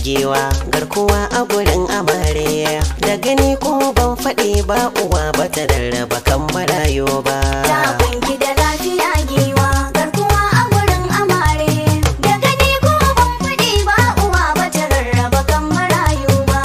giwa garkuwa a gurin amare da gani ko ban faɗi ba uwa ba ta rarraba kan marayo ba. Takunki da lafiya giwa garkuwa a gurin amare da gani ko ban faɗi ba uwa ba ta rarraba kan marayu ba.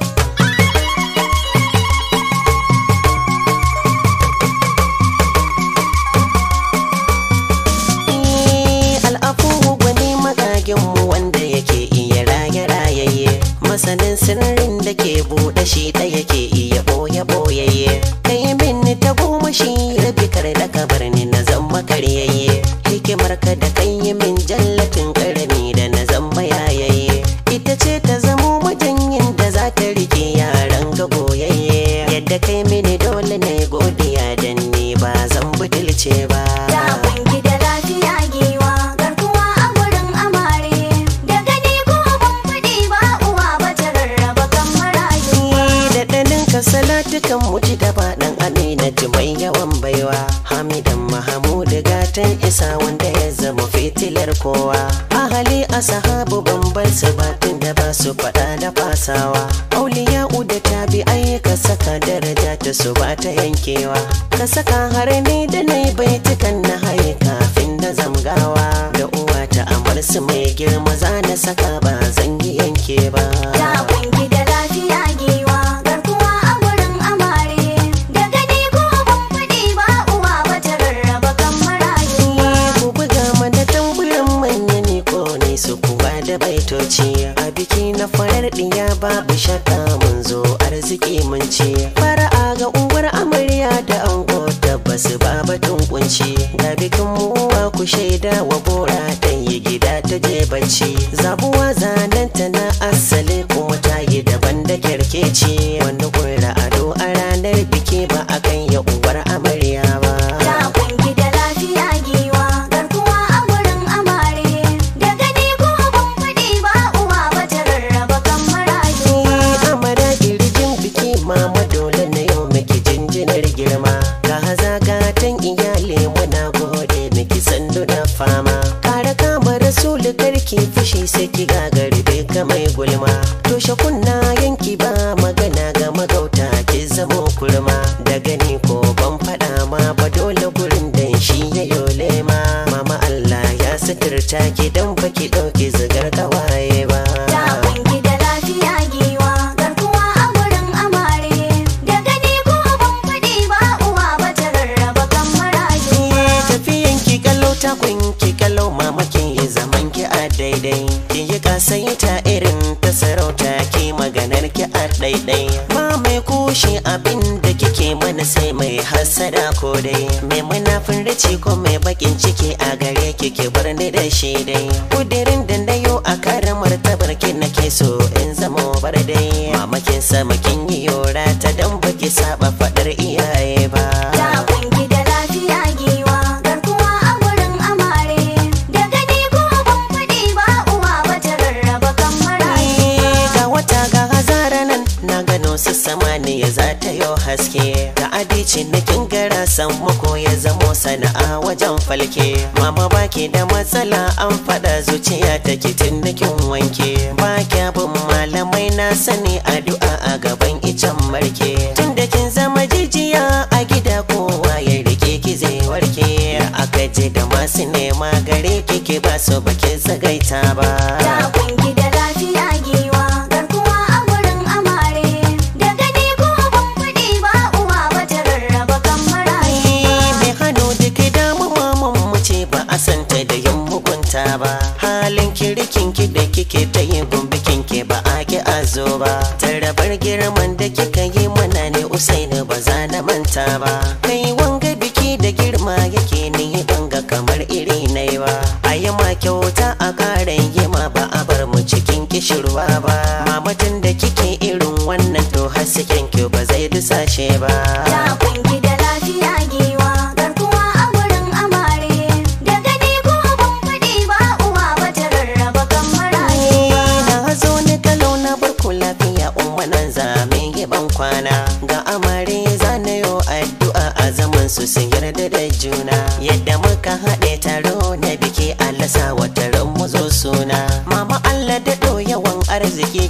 Al'afu gwani magaginmu wanda yake iya raye-rayayye masanin sirrin da ke buɗe shi da yake iya ɓoye-ɓoyayye kai min ta goma shi rabi kar da ka bar ni na zama karyayye hikimar ka da kai yi min jallatin karami da na zama yayayye ita ce ta zamo majanyin da za ta rike yaran ga boyayye yadda kai mini dole ne godiya dan ni ba zan butulce ba. Takunki da lafiya giwa garkuwa a gurin amare da gani ko ban faɗi ba uwa ba ta rarraba kan marayu ba. Da ɗanin ka salatukan muji da baɗan aminatu mai yawan baiwa hamidan mahamudu gatan isa wanda ya zama fitilar kowa ahali a sahabu bambar su batun da ba su faɗa da fasawa auliya'u da tabi'ai ka saka daraja ta su ba ta yankewa ka saka har ni da na yi baitukan na haye kafin da zamgawa da uwa ta amar su mai girma za na saka ba zan yi yanke ba. Takunki da lafiya giwa garkuwa a gurin amare da gani ko ban faɗi ba uwa ba ta rarraba kan marayu ba. Ku buga mana tamburan manya ne ko ne su kuwa da baitoci a biki na farar ɗiya babu shakka mun zo arziki mun ci fara'a ga uwar amarya da ango tabbas ba batun kunci ga bikin muwa ku shaida wa bora dan yi gida ta je bacci zabuwa zanen ta na asali kuma ta yi daban da kyarkeci wani gurra ado a ranar biki ba a kan ya uwar amarya ba. Takunki da lafiya giwa garkuwa a gurin amare da gani ko ban faɗi ba uwa ba ta rarraba kan marayu ba. Amara kirjin biki mama dole na yau miki jinjinar girma ga hazagatan iyali muna gode miki sandu na fama kare kama rasulu karki fushi sai ki gagari duka mai gulma toshe kunna yanki ba magana ga magauta ki zamo kurma da gani ko ban faɗa ma ba dole gurin dan shi ya yole ma mama Allah ya suturta ki dan baki ɗauki zigar kawaye ba. Takunki da lafiya giwa garkuwa a gurin amare da gani ko ban faɗi ba uwa ba ta rarraba kan marayu ba. Tafiyan ki kallo takun ki kallo mamakin yi zaman ki a daidai ki yi kasaita irin ta sarauta ki maganar ki a daidai ba mai kushe abin da kike mana sai mai hasada ko dai mai munafin rici ko mai bakin ciki a gare ki ki bar ni da shi dai kudirin da nayo a karamar tabar ki nake so in zama bar dai mamakin sama kin yi yora ta dan baki saba fadar iyaye ba. Takunki da lafiya giwa garkuwa a gurin amare da gani ko ban faɗi ba uwa ba ta rarraba kan marayu ba. Ga wata ga hazara nan na gano su samaniya za ta yo haske ga adicin na kin gara san mako ya zamo sana'a wajen falke mama baki da matsala an faɗa zuciya ta kitin da kin wanke ba kya bin malamai na sani addu'a a gaban icen marke tun da kin zama jijiya a gida kowa ya rike ki zai warke aka je da masu nema gare ki ba su bakin tsagaita ba. Takunki da lafiya giwa garkuwa a gurin amare da gani ko ban faɗi ba uwa ba ta rarraba kan marayu ba. mai hannu duk damu maman mu ce ba a santa da yin mugunta ba halin kirkin ki da kike ta yi gumbikin ki ba a ki azo ba tarrabar girman da kika yi mana ne usaini ba za na manta ba kai wanga biki da girma yake ni banga kamar iri nai ba a yi ma kyauta a ƙarin yi ma ba a bar mu cikin kishirwa ba mamatin da kike irin wannan to hasken ki ba zai dusashe ba. Takunki da lafiya giwa garkuwa a gurin amare da gani ko ban faɗi ba uwa ba ta rarraba kan marayu ba. Na zo ni kalau na barku lafiya umma nan zame yi ban kwana ga amare zanayo addu'a a zaman su sun yarda da juna yadda muka haɗe taro na biki Allah sa wata ran mu zo suna mama Allah daɗo yawan arziki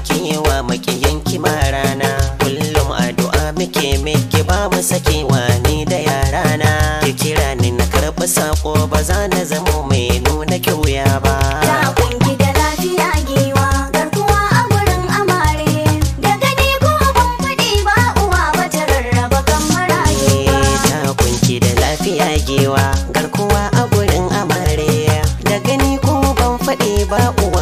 kewa makiyanki ma rana. Kullum addu'a muke miki ba mu sakewa ni da yarana. Ki kira ni na karɓi sako ba za na zamo mai nuna kyauya ba. Takunki da lafiya giwa garkuwa a gurin amare. Da gani ko ban faɗi ba uwa bata rarraba kan maraye ba. Takunki da lafiya giwa garkuwa a gurin amare. Da gani ko ban faɗi ba uwa